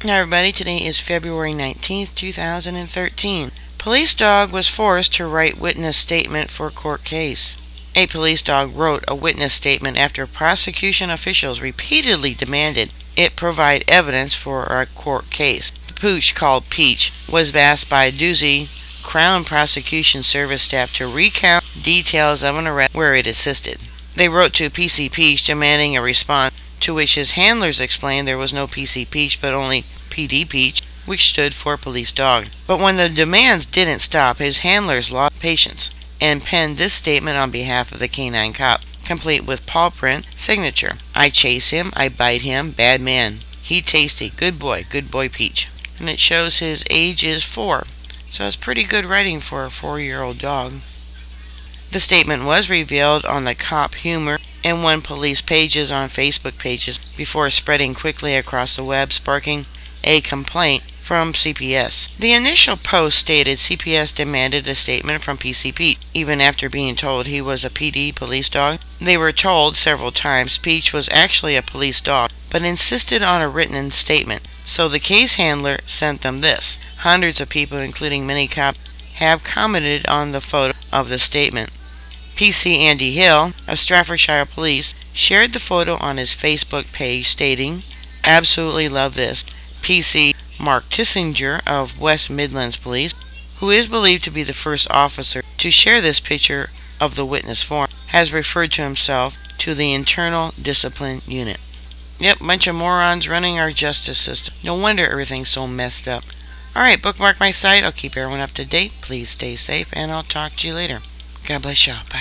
Hi everybody, today is February 19th, 2013. Police dog was forced to write witness statement for court case. A police dog wrote a witness statement after prosecution officials repeatedly demanded it provide evidence for a court case. The pooch, called Peach, was asked by Doozy Crown Prosecution Service staff to recount details of an arrest where it assisted. They wrote to PC Peach demanding a response, to which his handlers explained there was no PC Peach but only PD Peach, which stood for police dog. But when the demands didn't stop, his handlers lost patience and penned this statement on behalf of the canine cop, complete with paw print signature. I chase him, I bite him, bad man. He tasty, good boy Peach. And it shows his age is 4. So it's pretty good writing for a 4-year-old dog. The statement was revealed on the Cop Humor and One Police pages on Facebook pages before spreading quickly across the web, sparking a complaint from CPS. The initial post stated CPS demanded a statement from PC Peach, even after being told he was a PD police dog. They were told several times Peach was actually a police dog, but insisted on a written statement. So the case handler sent them this. Hundreds of people, including many cops, have commented on the photo of the statement. PC Andy Hill of Staffordshire Police shared the photo on his Facebook page, stating, "Absolutely love this." PC Mark Tissinger of West Midlands Police, who is believed to be the first officer to share this picture of the witness form, has referred to himself to the Internal Discipline Unit. Yep, bunch of morons running our justice system. No wonder everything's so messed up. Alright, bookmark my site. I'll keep everyone up to date. Please stay safe, and I'll talk to you later. God bless y'all. Bye.